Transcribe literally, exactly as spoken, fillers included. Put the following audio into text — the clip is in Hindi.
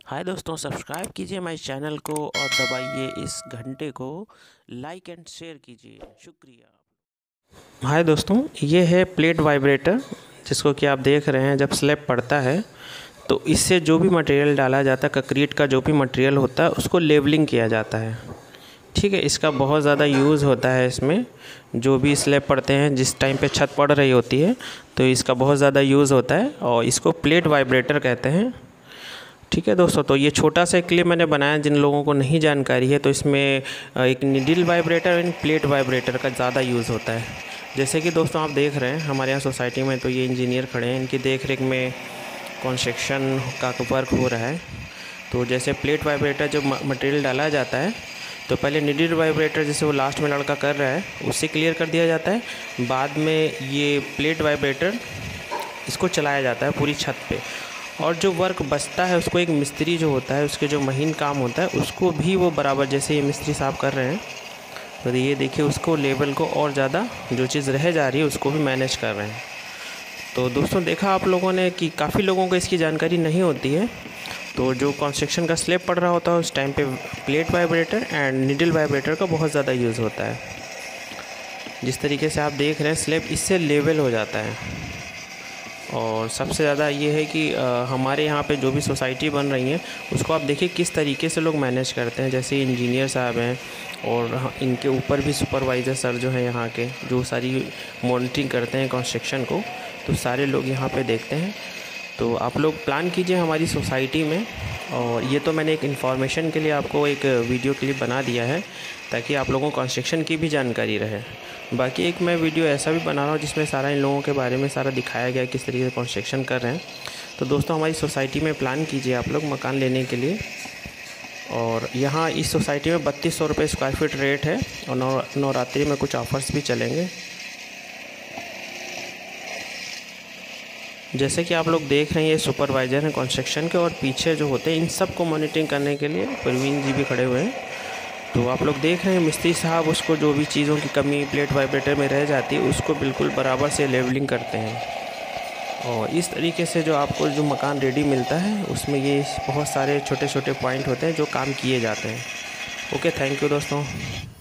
हाय दोस्तों, सब्सक्राइब कीजिए हमारे चैनल को और दबाइए इस घंटे को, लाइक एंड शेयर कीजिए। शुक्रिया। हाय दोस्तों, ये है प्लेट वाइब्रेटर जिसको कि आप देख रहे हैं। जब स्लैब पड़ता है तो इससे जो भी मटेरियल डाला जाता है, कंक्रीट का जो भी मटेरियल होता है उसको लेवलिंग किया जाता है। ठीक है, इसका बहुत ज़्यादा यूज़ होता है इसमें। जो भी स्लैब पड़ते हैं, जिस टाइम पे छत पड़ रही होती है तो इसका बहुत ज़्यादा यूज़ होता है और इसको प्लेट वाइब्रेटर कहते हैं। ठीक है दोस्तों, तो ये छोटा सा क्लिप मैंने बनाया। जिन लोगों को नहीं जानकारी है तो इसमें एक निडल वाइब्रेटर और प्लेट वाइब्रेटर का ज़्यादा यूज़ होता है। जैसे कि दोस्तों आप देख रहे हैं हमारे यहाँ सोसाइटी में, तो ये इंजीनियर खड़े हैं, इनकी देख रेख में कंस्ट्रक्शन का वर्क हो रहा है। तो जैसे प्लेट वाइब्रेटर जब मटेरियल डाला जाता है तो पहले निडल वाइब्रेटर, जैसे वो लास्ट में लड़का कर रहा है, उससे क्लियर कर दिया जाता है। बाद में ये प्लेट वाइब्रेटर इसको चलाया जाता है पूरी छत पे, और जो वर्क बचता है उसको एक मिस्त्री जो होता है, उसके जो महीन काम होता है उसको भी वो बराबर, जैसे ये मिस्त्री साहब कर रहे हैं तो ये देखिए उसको लेवल को और ज़्यादा जो चीज़ रह जा रही है उसको भी मैनेज कर रहे हैं। तो दोस्तों देखा आप लोगों ने कि काफ़ी लोगों को इसकी जानकारी नहीं होती है। तो जो कंस्ट्रक्शन का स्लैब पड़ रहा होता है उस टाइम पे plate vibrator and needle vibrator का बहुत ज़्यादा यूज़ होता है। जिस तरीके से आप देख रहे हैं स्लैब इससे लेवल हो जाता है। और सबसे ज़्यादा ये है कि आ, हमारे यहाँ पे जो भी सोसाइटी बन रही है उसको आप देखिए किस तरीके से लोग मैनेज करते हैं। जैसे इंजीनियर साहब हैं और इनके ऊपर भी सुपरवाइज़र सर जो हैं यहाँ के, जो सारी मॉनिटरिंग करते हैं कंस्ट्रक्शन को, तो सारे लोग यहाँ पे देखते हैं। तो आप लोग प्लान कीजिए हमारी सोसाइटी में। और ये तो मैंने एक इन्फॉर्मेशन के लिए आपको एक वीडियो क्लिप बना दिया है ताकि आप लोगों को कंस्ट्रक्शन की भी जानकारी रहे। बाकी एक मैं वीडियो ऐसा भी बना रहा हूँ जिसमें सारा इन लोगों के बारे में सारा दिखाया गया है, किस तरीके से कंस्ट्रक्शन कर रहे हैं। तो दोस्तों हमारी सोसाइटी में प्लान कीजिए आप लोग मकान लेने के लिए। और यहाँ इस सोसाइटी में बत्तीस सौ रुपये स्क्वायर फीट रेट है और नौ नवरात्रि में कुछ ऑफ़र्स भी चलेंगे। जैसे कि आप लोग देख रहे हैं ये सुपरवाइज़र हैं कंस्ट्रक्शन के, और पीछे जो होते हैं इन सब को मॉनिटरिंग करने के लिए प्रवीण जी भी खड़े हुए हैं। तो आप लोग देख रहे हैं मिस्त्री साहब उसको जो भी चीज़ों की कमी प्लेट वाइब्रेटर में रह जाती है उसको बिल्कुल बराबर से लेवलिंग करते हैं। और इस तरीके से जो आपको जो मकान रेडी मिलता है उसमें ये बहुत सारे छोटे छोटे पॉइंट होते हैं जो काम किए जाते हैं। ओके, थैंक यू दोस्तों।